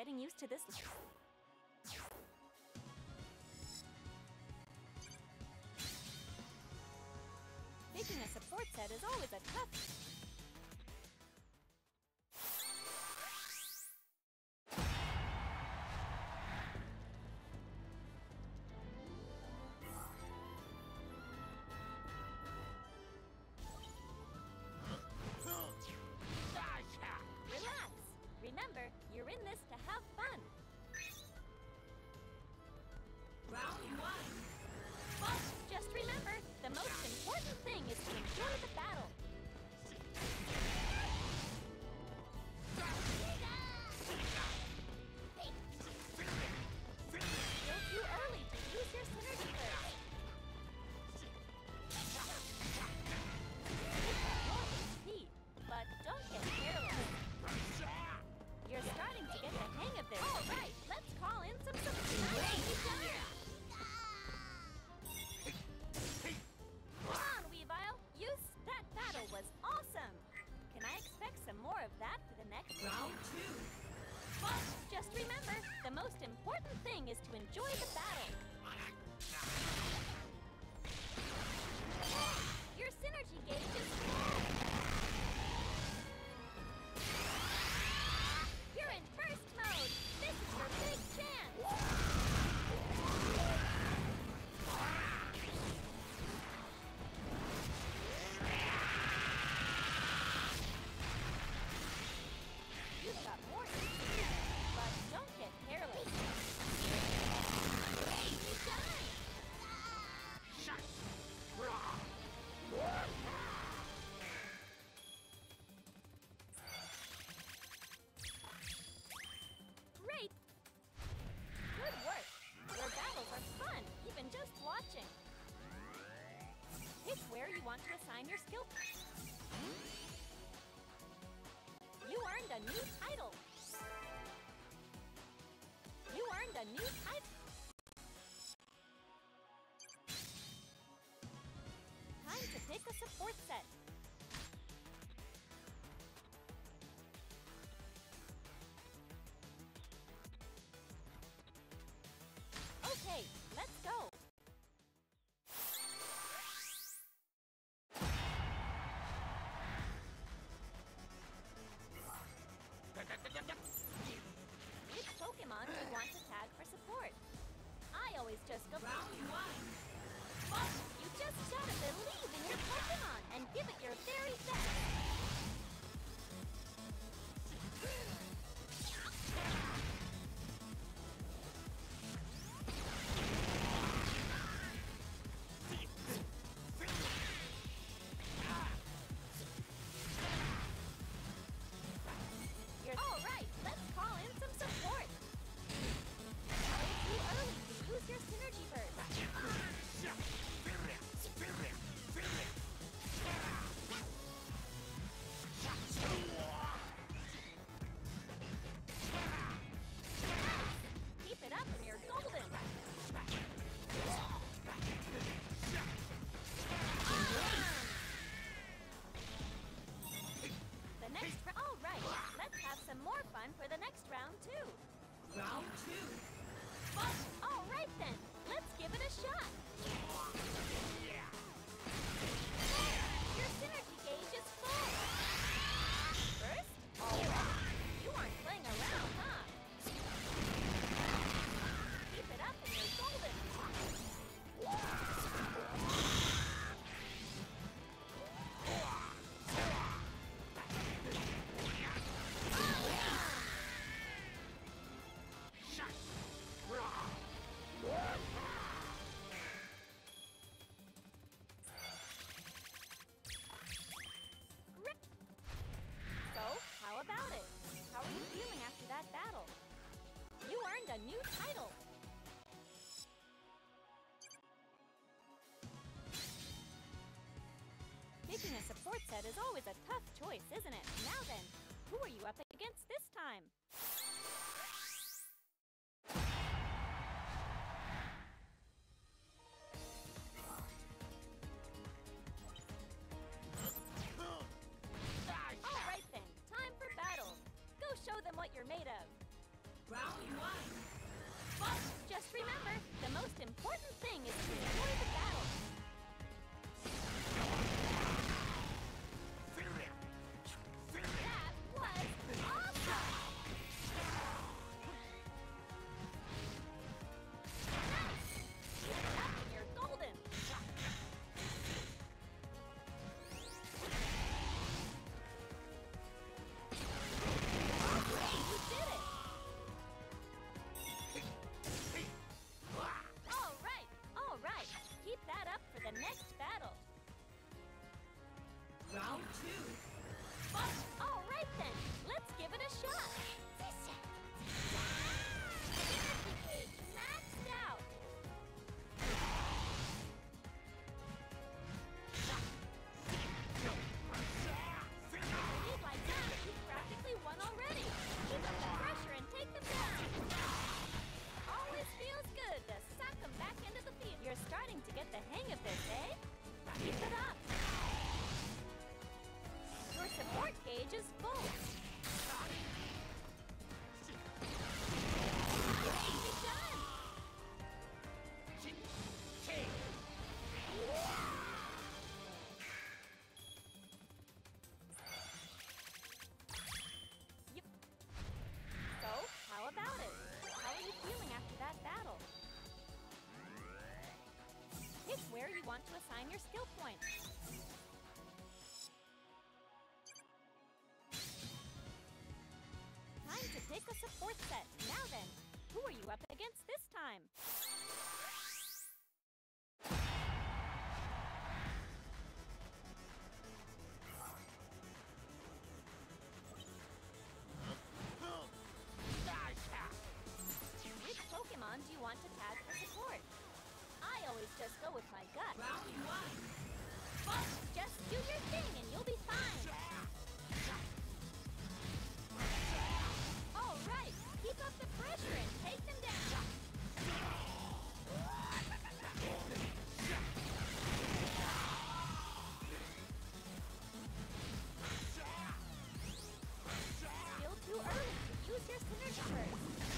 getting used to this. Making a support set is always a tough. Relax. Remember, you're in this to have fun. Round 1. Just remember, the most important thing is to enjoy the battle. Still too early to use your synergy burst. More HP, but don't get careless. You're starting to get the hang of this. All right, let's call in some support. Come on, Weavile. That battle was awesome. Can I expect some more of that for the next Round 2. Just remember, the most important thing is to enjoy the battle. Your synergy gauge is full. You're in burst mode. This is your big chance. You've got more synergy, but don't get careless. You die! Great! Good work! Your battles are fun, even just watching. Pick where you want to assign your skill. You earned a new title. You earned a new title. Time to pick a support set. Okay, let's go. Which Pokemon do you want to tag for support? I always just go. Round 1. You just gotta believe in your Pokemon and give it your very best. You're all right. Let's call in some support. Way too early to use your synergy burst. Keep it up and you're golden. The next all right. Let's have some more fun for the next round too. Round 2. All right then. Let's give it a shot. Your synergy gauge is full. First, all right. You aren't playing around, huh? Keep it up and you're golden. thing is to enjoy the battle. That was awesome! Nice! Keep it up and you're golden! Great, you did it! All right. Keep that up for the next battle. Round 2. All right then, let's give it a shot. Maxed out. Lead like that, you've practically won already. Keep up the pressure and take them down. Always feels good to suck them back into the field. You're starting to get the hang of this, eh? Keep it up. Your support gauge is full. Nicely done. Yep. So, how about it? How are you feeling after that battle? Pick where you want to assign your skill points. Time to pick a support set. Now then, who are you up against this time? Which Pokemon do you want to tag for support? I always just go with my gut. Round 1. Just do your thing and you'll be fine. All right, keep up the pressure and take them down. Still too early to use your synergy burst.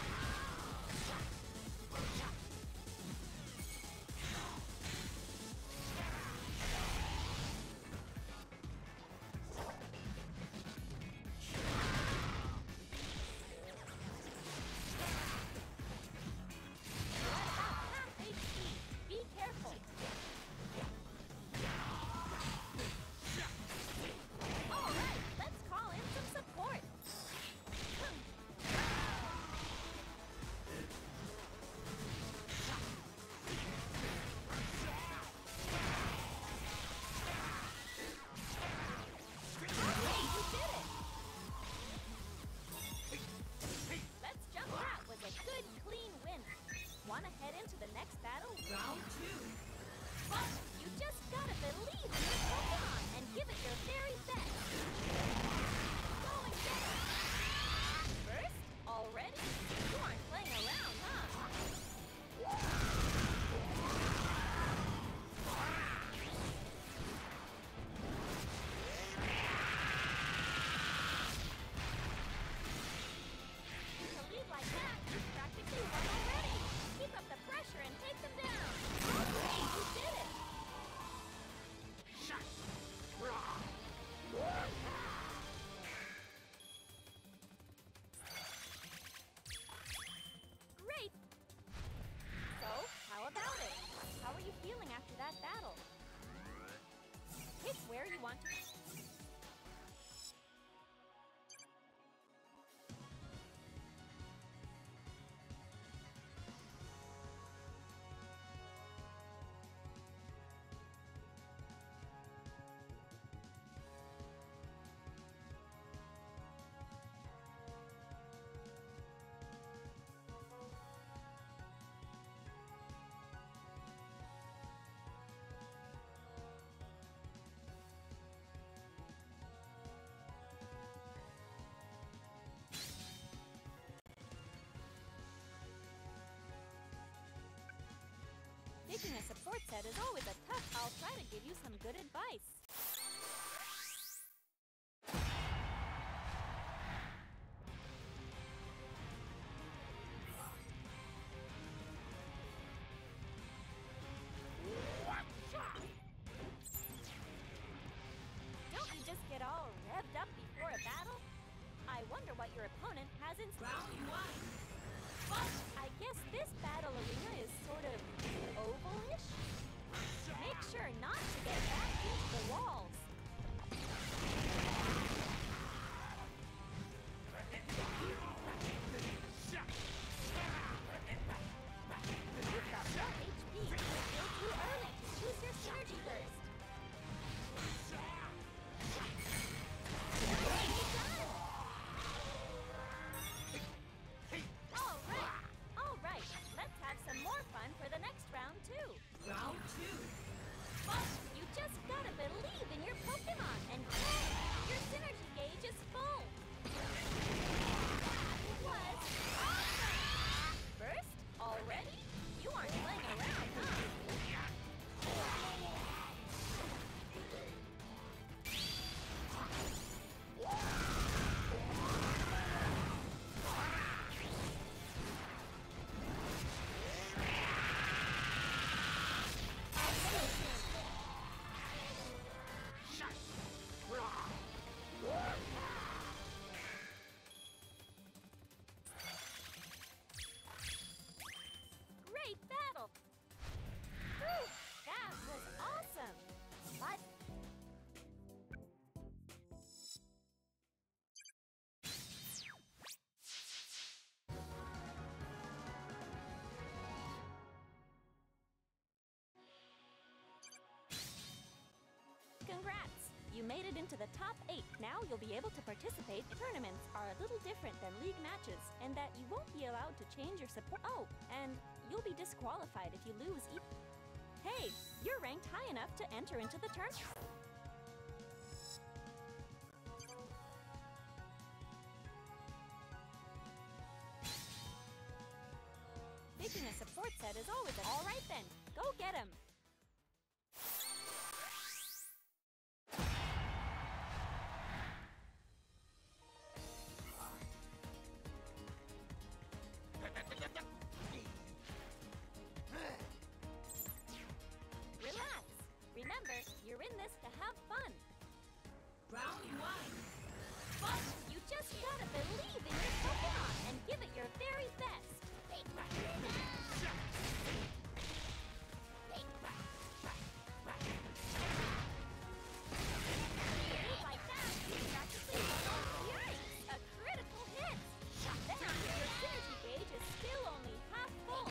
Round 2. You just gotta believe in your Pokemon and give it your very best. Going down. First, already? You aren't playing around, huh? To lead like that, you've practically won already. Keep up the pressure and take them down. Great, you did it. Great. So, how about it? How are you feeling after that battle? Pick where you want to... Picking a support set is always a tough. I'll try to give you some good advice. all revved up before a battle? I wonder what your opponent has in store. Round one. Fight! I guess this battle arena is sort of ovalish? Make sure not to get back into the walls. You've got 4 HP. It's still too early to choose your synergy burst. All right. Let's have some more fun for the next round too. Round two. Fight! You just gotta believe in your Pokemon, and yeah, your synergy gauge is full. That was awesome! Burst? Already? You aren't playing around, huh? Great battle! Whew, that was awesome! But congrats! You made it into the top 8. Now you'll be able to participate. Tournaments are a little different than league matches, in that you won't be allowed to change your support. Oh, and you'll be disqualified if you lose. Hey, you're ranked high enough to enter into the tournament. Picking a support set is always all right then. Go get him. Relax. Remember, you're in this to have fun. Round one. Fight! You just gotta believe in your Pokemon and give it your very best. Like that, you practically won all series. A critical hit. Then your synergy gauge is still only half full.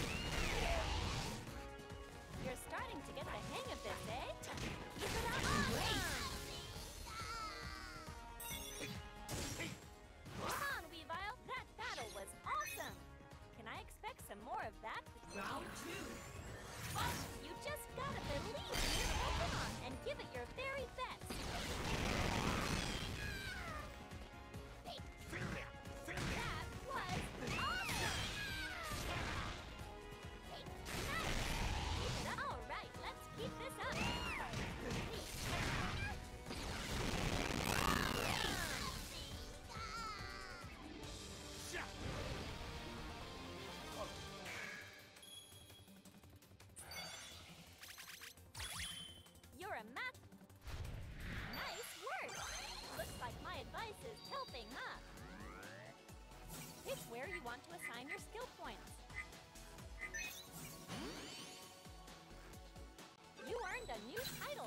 You're starting to get the hang of this, eh? Keep it up. Awesome! Come on, Weavile. That battle was awesome. Can I expect some more of that? Round two. Fight! You just gotta believe in your Pokemon and give it your very best. That was awesome! Nice! Keep it up. All right, let's keep this up. You're a math. Nice work. Looks like my advice is helping, huh? Pick where you want to assign your skill points. You earned a new title.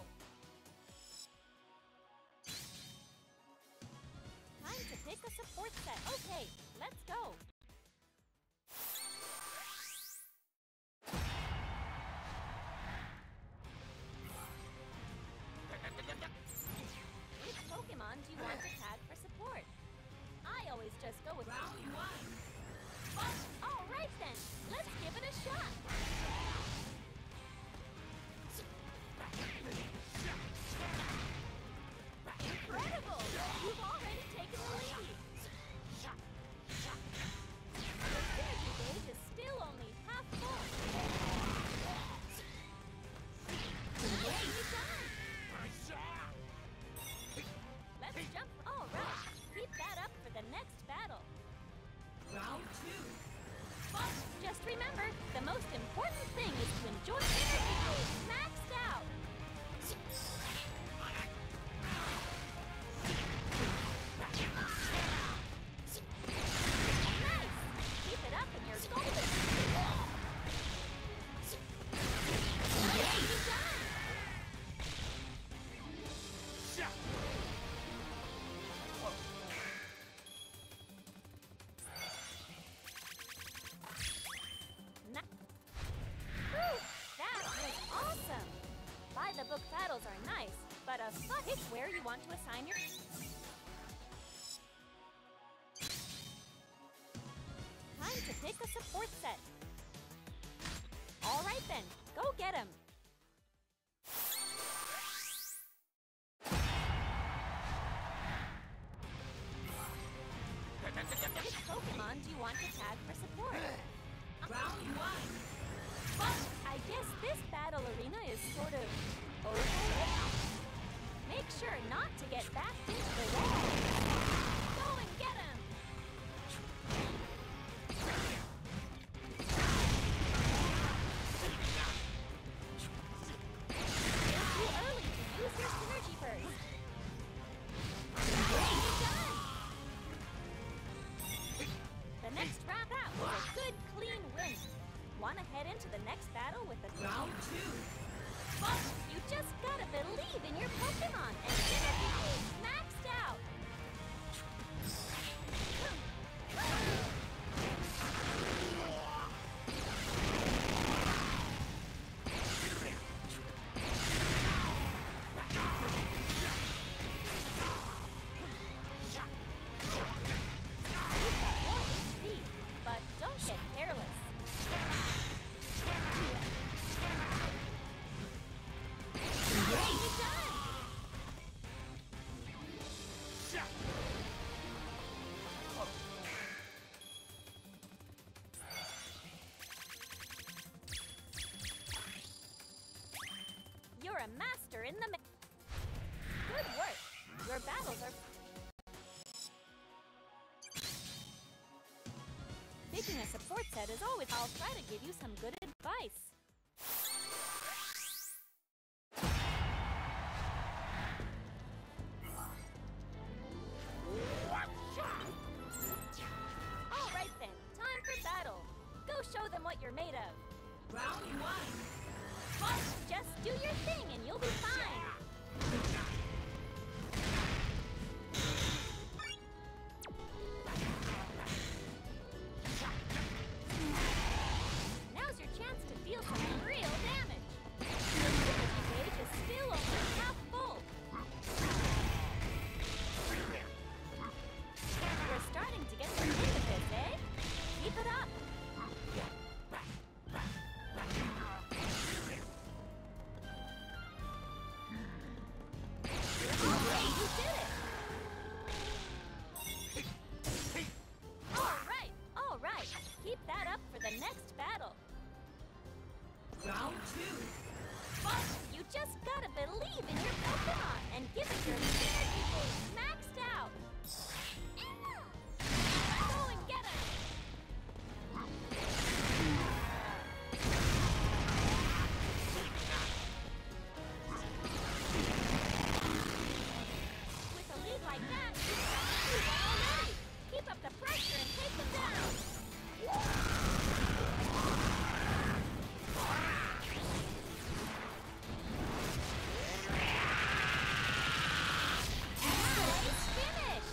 Time to pick a support set. Okay, let's go. Which Pokemon do you want to tag for support? I always just go with Round one. Fight! All right then, let's give it a shot. Incredible! You've already taken the lead. The synergy gauge is still only half full. Nicely done. Let's jump. All right, keep that up for the next battle. Round two. Fight! Just remember, the most important thing is to enjoy synergy gauge maxed out. assign your... Time to pick a support set. All right then, go get him. Which Pokemon do you want to tag for support? Round 1. Fight! I guess this battle arena is sort of over now. Make sure not to get backed into the wall. Go and get him! It's too early to use your synergy burst. You're done! The next round out was a good, clean win. Want to head into the next battle with a... Round 2. Fight! You just gotta believe in your Pokemon and synergy is maxed out! You've got more HP, but don't get careless. You're done! You're a master in the... Good work! Your battles are... Picking a support set is always... I'll try to give you some good advice. All right then, time for battle. Go show them what you're made of. Round 1. Fight! Just do your thing and you'll be fine. Now's your chance to deal some real damage. Your synergy gauge is still only half full. You're starting to get the hang of this, eh? Keep it up. You did it! All right. Keep that up for the next battle. Round 2. Fight! You just gotta believe in your Pokemon and give it your synergy boost maxed out. Go and get him! With a lead like that, you won already. Keep up the pressure and take them down. Nice finish!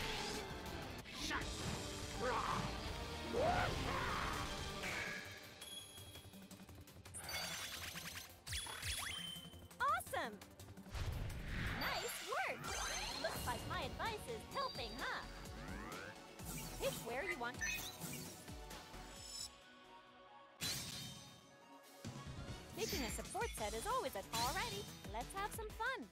Awesome! Nice work! Looks like my advice is helping, huh? Pick where you want to... Picking a support set is always a... Alrighty, let's have some fun.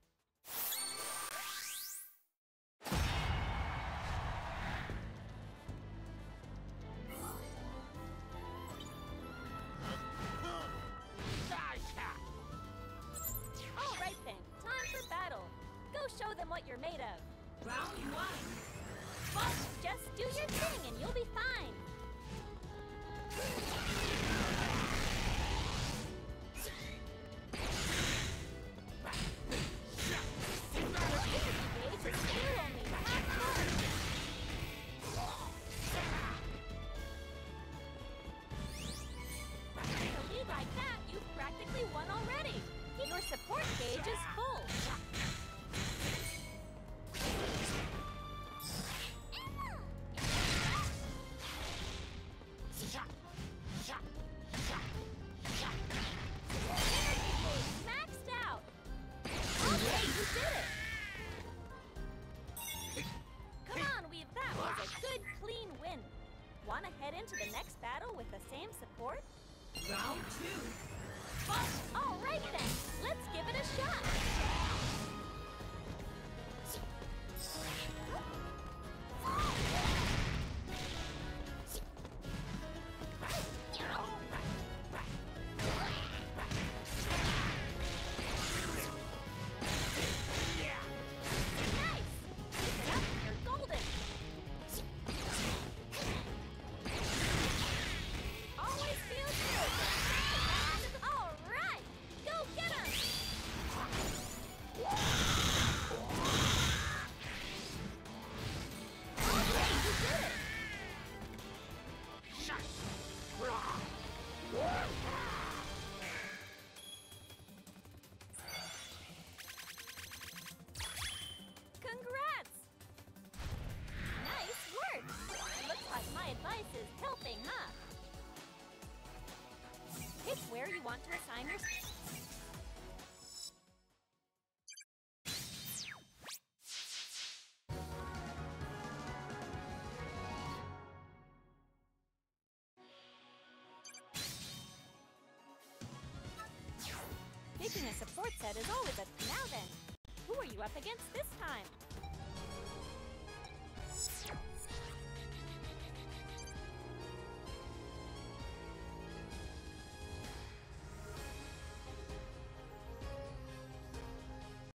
All right then, time for battle. Go show them what you're made of. Round 1. Fight! Just do your thing and you'll be fine. Your synergy gauge is still only half full. With a lead like that, you've practically won already. Your support gauge is full. Want to head into the next battle with the same support? Round 2. Fight! Alright then, let's give it a shot! Congrats! Nice work! Looks like my advice is helping, huh? Pick where you want to assign your... Picking a support set is always a... Now then, who are you up against this time?